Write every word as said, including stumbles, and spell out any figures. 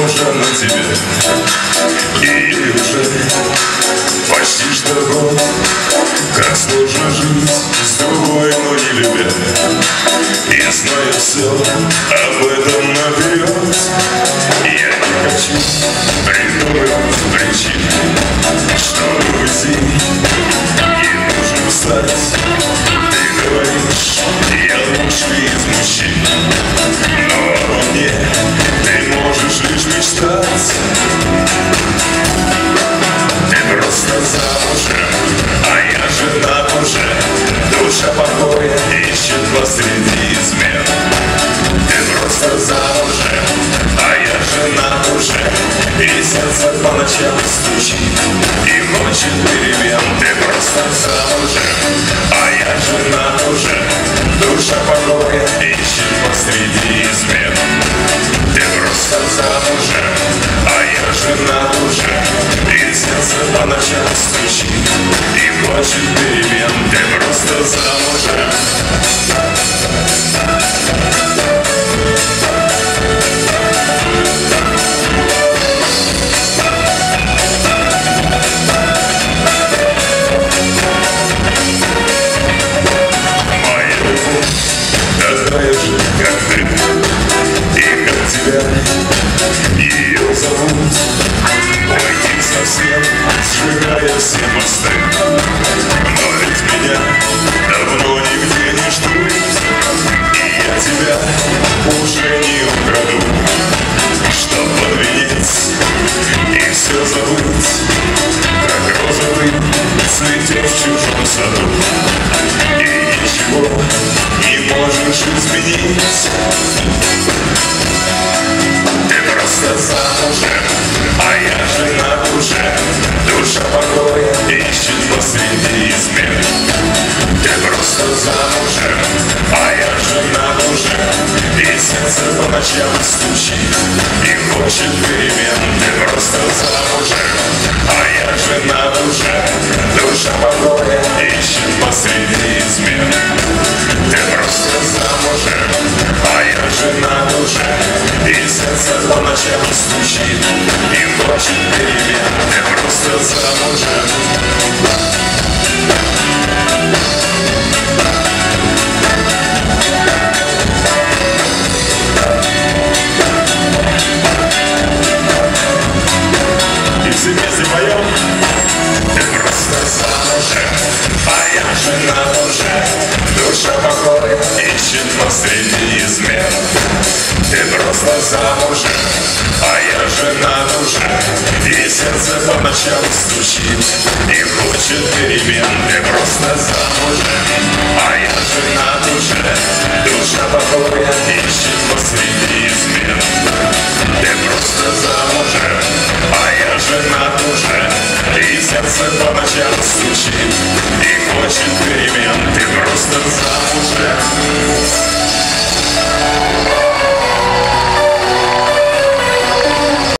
замужем на тебе. И уже почти что год, как сложно жить с другой, но не любя. И зная все об этом наперед, я не хочу придумывать причин, чтобы уйти. Ей нужно встать. Ты говоришь, я лучший из мужчин, но обо мне ты можешь лишь мечтать. Ты просто замужем, а я женат уже. Душа покоя ищет посреди измен. Ты просто замужем, а я женат уже. И сердце по ночам стучит и хочет перемен. Ты просто замужем, а я женат уже. Душа покоя ищет посреди измен. Ты просто замужем, а я женат уже. И сердце по ночам стучит и хочет перемен. Ты просто замужем. Ее зовут, уйти совсем, сжигая все мосты. Но ведь меня давно нигде не ждут, и я тебя уже не украду. Чтоб под венец и все забыть, как роза ты цветешь в чужом саду. И ничего не можешь изменить. Замужем, а я женат уже. Душа покоя ищет посреди измен. Ты просто замужем, а я женат уже. И сердце по ночам стучит и хочет перемен. Ты просто замужем, а я женат уже. Душа покоя ищет посреди измен. Ты просто замужем, а я женат уже. И сердце по ночам стучит и хочет перемен. Ты просто замужем. И все вместе поем. Ты просто замужем, а я женат уже. Душа покоя ищет посреди измен. Ты просто замужем, а я женат уже. И сердце по ночам стучит и хочет перемен. Ты просто замужем, а я женат уже. Душа покоя ищет посреди измен. Ты просто замужем, а я женат уже. И сердце по ночам стучит и хочет перемен. Ты просто замужем.